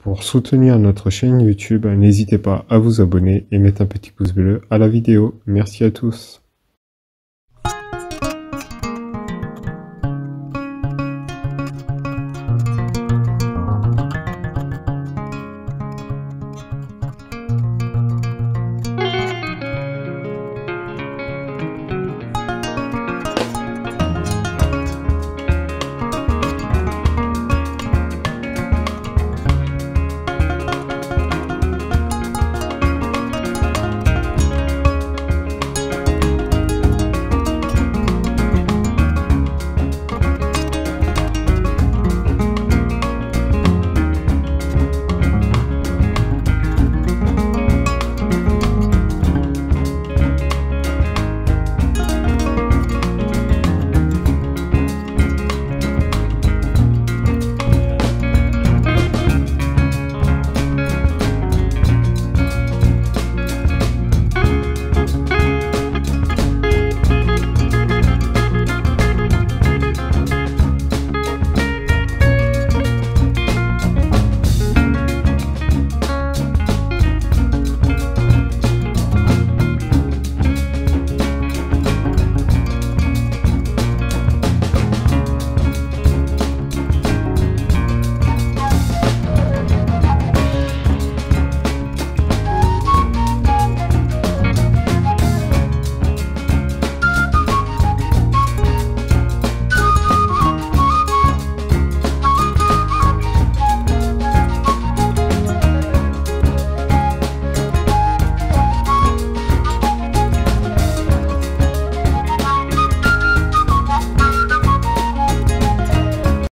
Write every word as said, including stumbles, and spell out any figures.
Pour soutenir notre chaîne YouTube, n'hésitez pas à vous abonner et mettre un petit pouce bleu à la vidéo. Merci à tous.